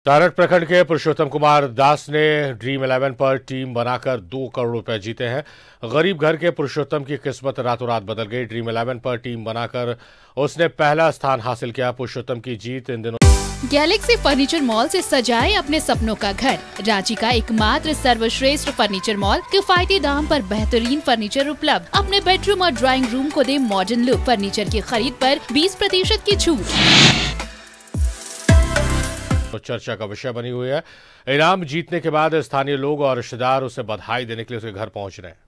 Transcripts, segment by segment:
नारठ प्रखंड के पुरुषोत्तम कुमार दास ने ड्रीम 11 पर टीम बनाकर 2 करोड़ रुपए जीते हैं। गरीब घर के पुरुषोत्तम की किस्मत रातों रात बदल गई। ड्रीम 11 पर टीम बनाकर उसने पहला स्थान हासिल किया। पुरुषोत्तम की जीत इन दिनों गैलेक्सी फर्नीचर मॉल से सजाए अपने सपनों का घर। रांची का एकमात्र सर्वश्रेष्ठ फर्नीचर मॉल, किफायती दाम पर बेहतरीन फर्नीचर उपलब्ध। अपने बेडरूम और ड्राइंग रूम को दे मॉडर्न लुक। फर्नीचर की खरीद पर 20% की छूट तो चर्चा का विषय बनी हुई है। इनाम जीतने के बाद स्थानीय लोग और रिश्तेदार उसे बधाई देने के लिए उसके घर पहुंच रहे हैं।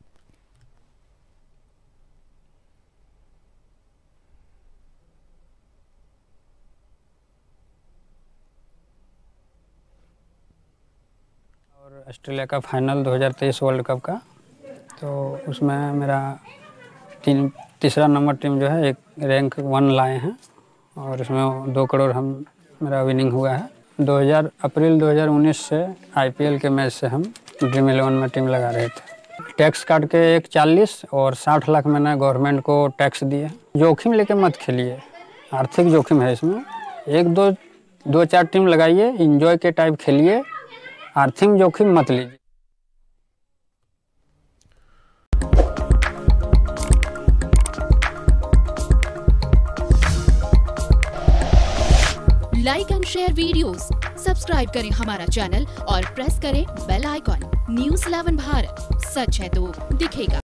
और ऑस्ट्रेलिया का फाइनल 2023 वर्ल्ड कप का, तो उसमें मेरा तीसरा नंबर टीम जो है एक रैंक 1 लाए हैं और इसमें 2 करोड़ मेरा विनिंग हुआ है। अप्रैल 2019 से आईपीएल के मैच से हम ड्रीम 11 में टीम लगा रहे थे। टैक्स काट के एक 40 और 60 लाख मैंने गवर्नमेंट को टैक्स दिए। जोखिम लेके मत खेलिए, आर्थिक जोखिम है इसमें। 1-2-4 टीम लगाइए, एंजॉय के टाइप खेलिए, आर्थिक जोखिम मत लीजिए। Like and share videos, subscribe करें हमारा चैनल और प्रेस करें बेल आइकॉन। न्यूज़ 11 भारत, सच है तो दिखेगा।